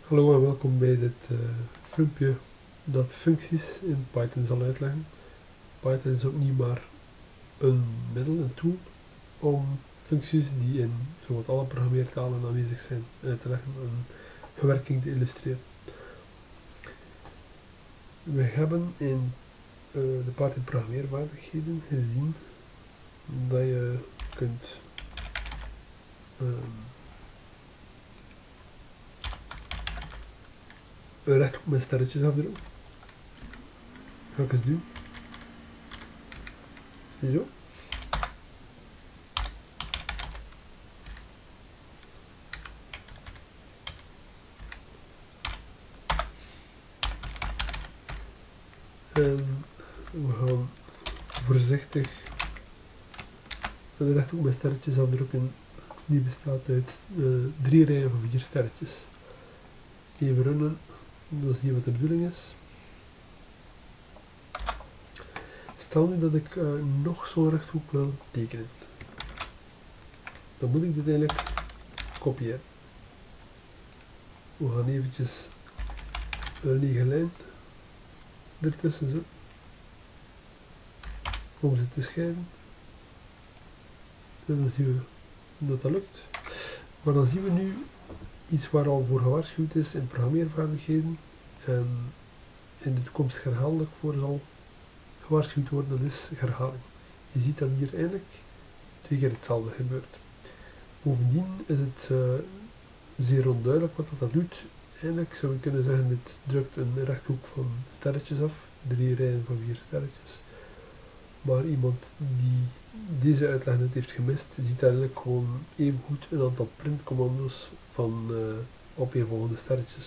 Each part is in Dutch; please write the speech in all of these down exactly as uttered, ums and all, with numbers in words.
Hallo en welkom bij dit uh, filmpje dat functies in Python zal uitleggen. Python is ook niet maar een middel, een tool, om functies die in zowat alle programmeertalen aanwezig zijn uit te leggen en gewerking te illustreren. We hebben in uh, de Python programmeervaardigheden gezien dat je kunt um, een rechthoek met sterretjes afdrukken. Ga ik eens doen. Zo. En we gaan voorzichtig een rechthoek met sterretjes afdrukken. Die bestaat uit uh, drie rijen van vier sterretjes. Even runnen, dan zie je wat de bedoeling is. Stel nu dat ik uh, nog zo'n rechthoek wil tekenen. Dan moet ik dit eigenlijk kopiëren. We gaan eventjes een lege lijn ertussen zetten. Om ze te scheiden. En dan zien we dat dat lukt. Maar dan zien we nu iets waar al voor gewaarschuwd is in programmeervaardigheden en in de toekomst herhaaldelijk voor zal gewaarschuwd worden, dat is herhaling. Je ziet dat hier eigenlijk twee keer hetzelfde gebeurt. Bovendien is het uh, zeer onduidelijk wat dat doet. Eigenlijk zou je kunnen zeggen, dit drukt een rechthoek van sterretjes af, drie rijen van vier sterretjes. Maar iemand die deze uitleg net heeft gemist, ziet eigenlijk gewoon even goed een aantal printcommando's van uh, opeenvolgende sterretjes.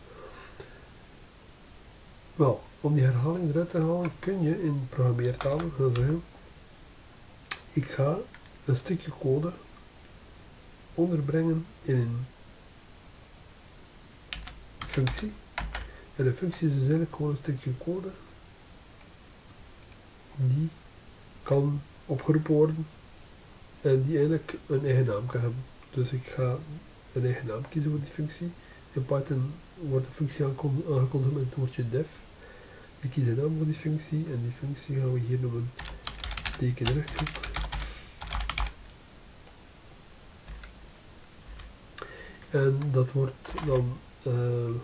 Wel, om die herhaling eruit te halen kun je in programmeertalen gaan zeggen, ik ga een stukje code onderbrengen in een functie. En een functie is dus eigenlijk gewoon een stukje code die kan opgeroepen worden en die eigenlijk een eigen naam kan hebben. Dus ik ga een eigen naam kiezen voor die functie. In Python wordt de functie aangekondigd met het woordje def. Ik kies een naam voor die functie en die functie gaan we hier noemen tekenrechthoek. En dat wordt dan uh,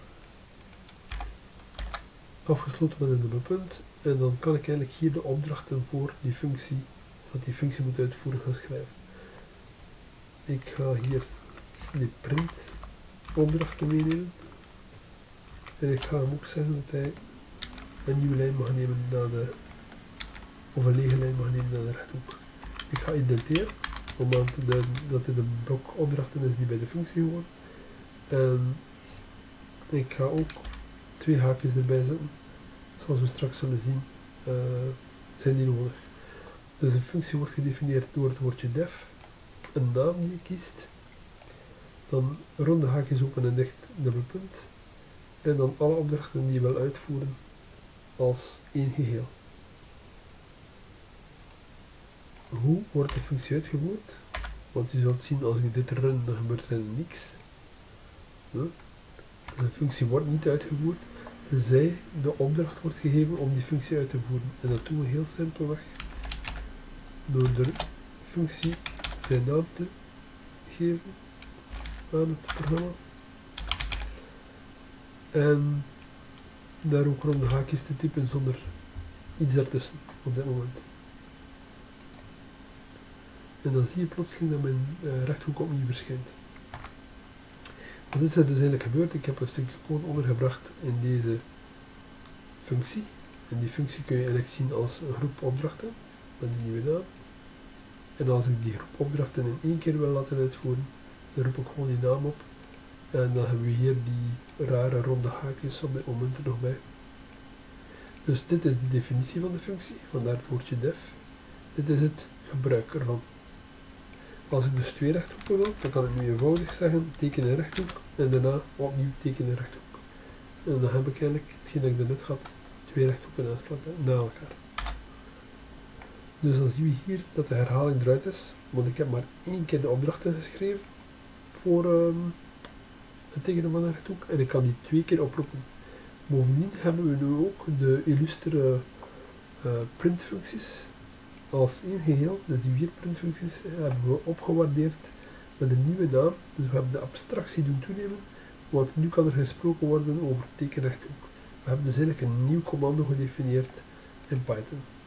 afgesloten met een dubbelpunt. En dan kan ik eigenlijk hier de opdrachten voor die functie, wat die functie moet uitvoeren, gaan schrijven. Ik ga hier die print opdrachten meenemen. En ik ga hem ook zeggen dat hij een nieuwe lijn mag nemen naar de, of een lege lijn mag nemen naar de rechthoek. Ik ga indenteren, om aan te duiden dat dit een blok opdrachten is die bij de functie horen. En ik ga ook twee haakjes erbij zetten. Zoals we straks zullen zien, uh, zijn die nodig. Dus de functie wordt gedefinieerd door het woordje def, een naam die je kiest, dan ronde haakjes open en dicht dubbelpunt, en dan alle opdrachten die je wil uitvoeren als één geheel. Hoe wordt de functie uitgevoerd? Want je zult zien, als ik dit run, dan gebeurt er niks. De functie wordt niet uitgevoerd, tenzij de opdracht wordt gegeven om die functie uit te voeren. En dat doen we heel simpelweg door de functie zijn naam te geven aan het programma. En daar ook rond de haakjes te typen zonder iets ertussen op dit moment. En dan zie je plotseling dat mijn uh, rechthoek opnieuw verschijnt. Wat is er dus eigenlijk gebeurd? Ik heb een stukje code ondergebracht in deze functie. En die functie kun je eigenlijk zien als een groep opdrachten met een nieuwe naam. En als ik die groep opdrachten in één keer wil laten uitvoeren, dan roep ik gewoon die naam op. En dan hebben we hier die rare ronde haakjes op dit moment er nog bij. Dus dit is de definitie van de functie, vandaar het woordje def. Dit is het gebruik ervan. Als ik dus twee rechthoeken wil, dan kan ik nu eenvoudig zeggen, teken een rechthoek en daarna opnieuw teken een rechthoek. En dan heb ik eigenlijk, hetgeen dat ik daarnet had, twee rechthoeken naast elkaar, na elkaar. Dus dan zien we hier dat de herhaling eruit is, want ik heb maar één keer de opdrachten geschreven voor, um, een teken van een rechthoek en ik kan die twee keer oproepen. Bovendien hebben we nu ook de illustere uh, printfuncties als één geheel, dus die vier printfuncties hebben we opgewaardeerd met een nieuwe naam, dus we hebben de abstractie doen toenemen, want nu kan er gesproken worden over tekenrechthoek. We hebben dus eigenlijk een nieuw commando gedefinieerd in Python.